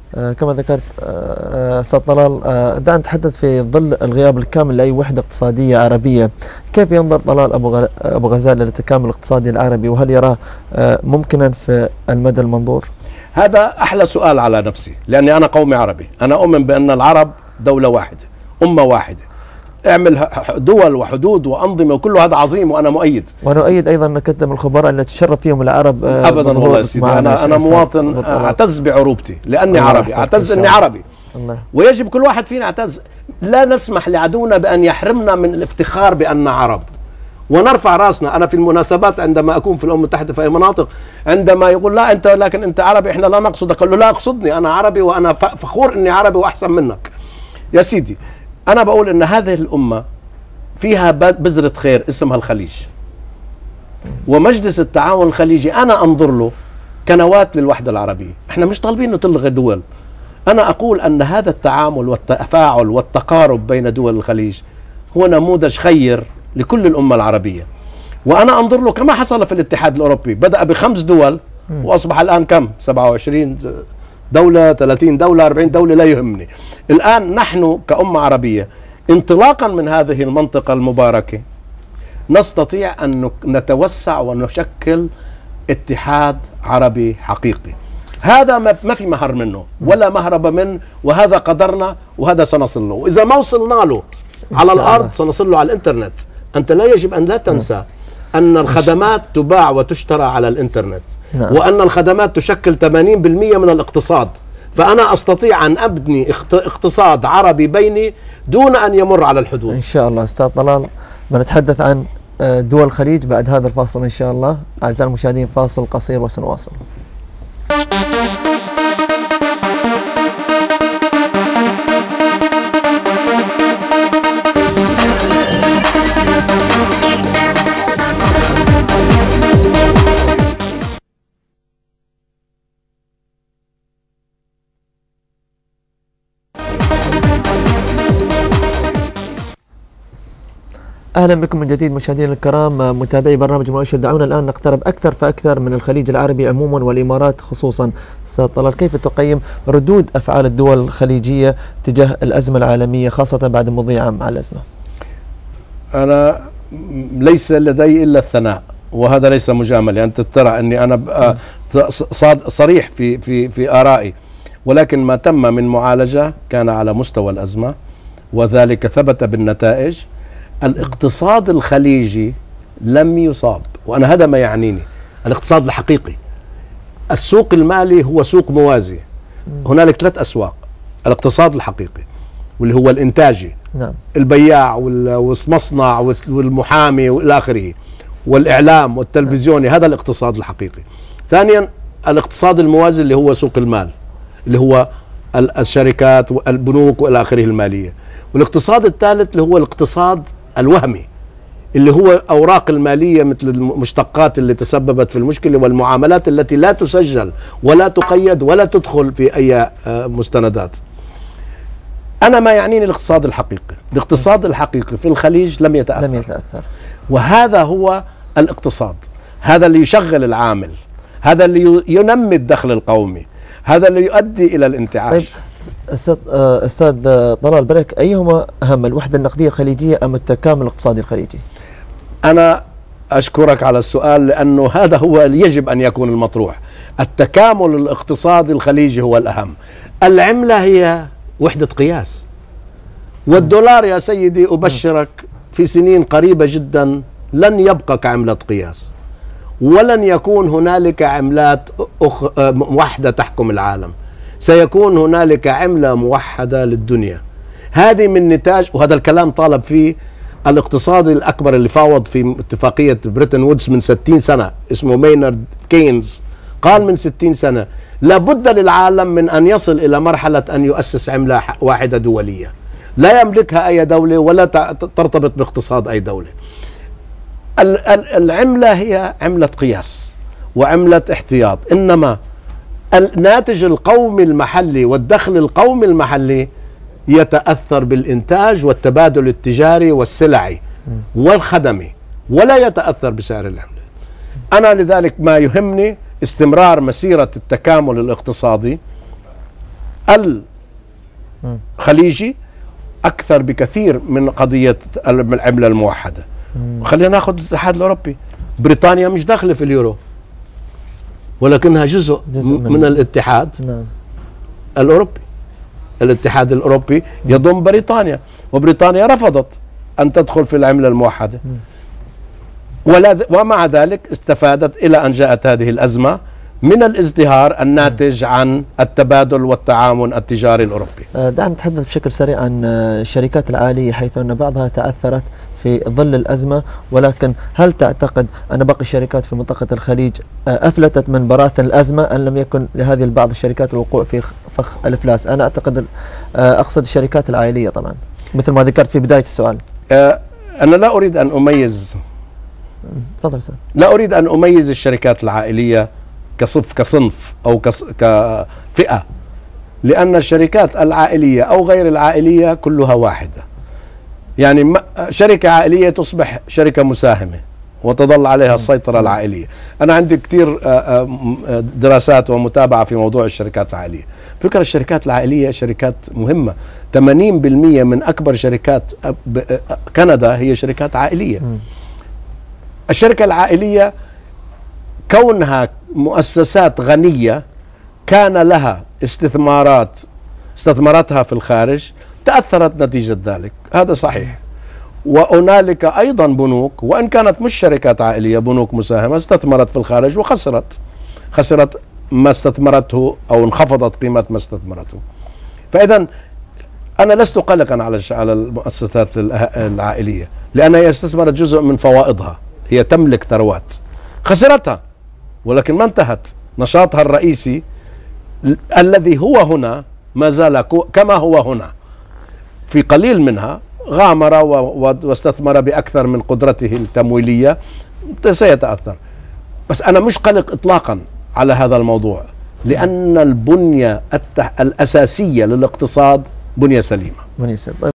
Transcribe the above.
كما ذكرت أستاذ طلال، دعنا نتحدث في ظل الغياب الكامل لأي وحدة اقتصادية عربية. كيف ينظر طلال أبو غزال للتكامل الاقتصادي العربي، وهل يراه ممكنا في المدى المنظور؟ هذا أحلى سؤال على نفسي، لأني أنا قومي عربي. أنا أؤمن بأن العرب دولة واحدة، أمة واحدة، اعمل دول وحدود وأنظمة وكل هذا عظيم، وأنا مؤيد. وأنا أؤيد أيضا أن كتب الخبراء التي تشرف فيهم العرب. أبدا والله يا سيدي، أنا مواطن أعتز بعروبتي لأني عربي، أعتز أني عربي الله. ويجب كل واحد فينا يعتز. لا نسمح لعدونا بأن يحرمنا من الافتخار بأن عرب، ونرفع راسنا. أنا في المناسبات عندما أكون في الأمم المتحدة في أي مناطق، عندما يقول لا أنت لكن أنت عربي إحنا لا نقصدك، أقول له لا أقصدني، أنا عربي وأنا فخور أني عربي وأحسن منك. يا سيدي أنا بقول أن هذه الأمة فيها بذرة خير اسمها الخليج، ومجلس التعاون الخليجي أنا أنظر له كنواة للوحدة العربية. إحنا مش طالبين أنه تلغي دول، أنا أقول أن هذا التعامل والتفاعل والتقارب بين دول الخليج هو نموذج خير لكل الأمة العربية، وأنا أنظر له كما حصل في الاتحاد الأوروبي. بدأ ب5 دول وأصبح الآن كم؟ 27 دولة، 30 دولة، 40 دولة، لا يهمني. الآن نحن كأمة عربية انطلاقا من هذه المنطقة المباركة نستطيع أن نتوسع ونشكل اتحاد عربي حقيقي. هذا ما في مهر منه ولا مهرب منه، وهذا قدرنا وهذا سنصل له. وإذا ما وصلنا له على الأرض سنصل له على الإنترنت. أنت لا يجب أن لا تنسى أن الخدمات تباع وتشترى على الإنترنت، وأن الخدمات تشكل 80% من الاقتصاد. فأنا أستطيع أن أبني اقتصاد عربي بيني دون أن يمر على الحدود. إن شاء الله أستاذ طلال بنتحدث عن دول الخليج بعد هذا الفاصل إن شاء الله. أعزائي المشاهدين فاصل قصير وسنواصل. أهلا بكم من جديد مشاهدينا الكرام، متابعي برنامج مؤشر. دعونا الآن نقترب أكثر فأكثر من الخليج العربي عموما والإمارات خصوصا. أستاذ طلال، كيف تقيم ردود أفعال الدول الخليجية تجاه الأزمة العالمية خاصة بعد مضي عام مع الأزمة؟ أنا ليس لدي إلا الثناء، وهذا ليس مجاملة. أنت ترى أني أنا صريح في آرائي، ولكن ما تم من معالجة كان على مستوى الأزمة، وذلك ثبت بالنتائج. الاقتصاد الخليجي لم يصاب، وأنا هذا ما يعنيني. الاقتصاد الحقيقي، السوق المالي هو سوق موازي. هنالك 3 أسواق: الاقتصاد الحقيقي واللي هو الإنتاجي، نعم، البياع والمصنع والمحامي والى آخره، والإعلام والتلفزيوني، هذا الاقتصاد الحقيقي. ثانيا الاقتصاد الموازي اللي هو سوق المال، اللي هو الشركات والبنوك والى آخره المالية. والاقتصاد الثالث اللي هو الاقتصاد الوهمي، اللي هو أوراق المالية مثل المشتقات اللي تسببت في المشكلة، والمعاملات التي لا تسجل ولا تقيد ولا تدخل في أي مستندات. أنا ما يعنيني الاقتصاد الحقيقي. الاقتصاد الحقيقي في الخليج لم يتأثر. وهذا هو الاقتصاد، هذا اللي يشغل العامل، هذا اللي ينمي الدخل القومي، هذا اللي يؤدي إلى الانتعاش. طيب أستاذ طلال برك، أيهما أهم، الوحدة النقدية الخليجية أم التكامل الاقتصادي الخليجي؟ أنا أشكرك على السؤال، لأنه هذا هو يجب أن يكون المطروح. التكامل الاقتصادي الخليجي هو الأهم. العملة هي وحدة قياس، والدولار يا سيدي أبشرك في سنين قريبة جدا لن يبقى كعملة قياس، ولن يكون هنالك عملات موحدة تحكم العالم. سيكون هنالك عملة موحدة للدنيا. هذه من نتاج، وهذا الكلام طالب فيه الاقتصادي الأكبر اللي فاوض في اتفاقية بريتن وودز من 60 سنة، اسمه ماينارد كينز، قال من 60 سنة لابد للعالم من أن يصل إلى مرحلة أن يؤسس عملة واحدة دولية لا يملكها أي دولة ولا ترتبط باقتصاد أي دولة. العملة هي عملة قياس وعملة احتياط، إنما الناتج القومي المحلي والدخل القومي المحلي يتأثر بالإنتاج والتبادل التجاري والسلعي والخدمي، ولا يتأثر بسعر العملة. أنا لذلك ما يهمني استمرار مسيرة التكامل الاقتصادي الخليجي أكثر بكثير من قضية العملة الموحدة. خلينا ناخذ الاتحاد الأوروبي. بريطانيا مش داخلة في اليورو، ولكنها جزء من الاتحاد الأوروبي. الاتحاد الأوروبي يضم بريطانيا، وبريطانيا رفضت أن تدخل في العملة الموحدة، ومع ذلك استفادت إلى أن جاءت هذه الأزمة من الازدهار الناتج عن التبادل والتعاون التجاري الأوروبي. دعنا نتحدث بشكل سريع عن الشركات العالية، حيث أن بعضها تأثرت في ظل الأزمة، ولكن هل تعتقد أن باقي الشركات في منطقة الخليج أفلتت من براثن الأزمة أن لم يكن لهذه البعض الشركات الوقوع في فخ الإفلاس؟ أنا أعتقد أقصد الشركات العائلية طبعا، مثل ما ذكرت في بداية السؤال. أنا لا أريد أن أميز، تفضل سيد. لا أريد أن أميز الشركات العائلية كصنف أو كفئة، لأن الشركات العائلية أو غير العائلية كلها واحدة. يعني شركة عائلية تصبح شركة مساهمة وتظل عليها السيطرة العائلية. أنا عندي كثير دراسات ومتابعة في موضوع الشركات العائلية. فكرة الشركات العائلية شركات مهمة. 80% من أكبر شركات كندا هي شركات عائلية. الشركة العائلية كونها مؤسسات غنية كان لها استثماراتها في الخارج تأثرت نتيجة ذلك، هذا صحيح. وهنالك أيضا بنوك، وإن كانت مش شركات عائلية، بنوك مساهمة استثمرت في الخارج خسرت ما استثمرته أو انخفضت قيمة ما استثمرته. فإذا أنا لست قلقا على المؤسسات العائلية، لأنها استثمرت جزء من فوائضها، هي تملك ثروات خسرتها، ولكن ما انتهت. نشاطها الرئيسي الذي هو هنا ما زال كما هو هنا. في قليل منها غامر واستثمر بأكثر من قدرته التمويلية، سيتأثر. بس أنا مش قلق إطلاقا على هذا الموضوع، لأن البنية الأساسية للاقتصاد بنية سليمة.